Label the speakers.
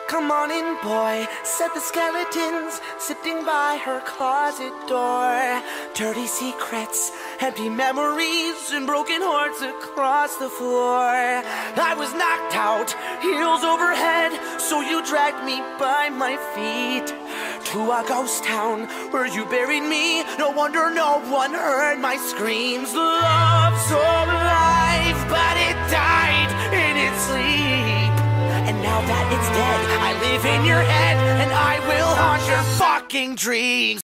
Speaker 1: Come on in, boy, said the skeletons sitting by her closet door. Dirty secrets, empty memories, and broken hearts across the floor. I was knocked out, heels overhead, so you dragged me by my feet to a ghost town where you buried me. No wonder no one heard my screams. Love's so alive, but it died in its sleep. And now that it's dead, I live in your head, and I will haunt your fucking dreams.